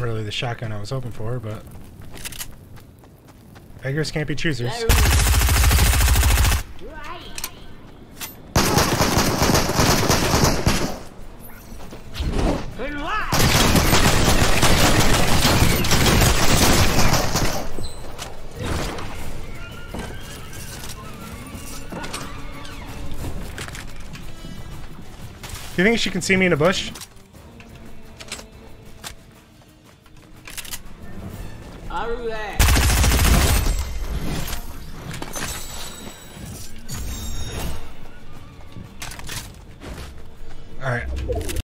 really the shotgun I was hoping for, but beggars can't be choosers. Do you think she can see me in a bush? Alright.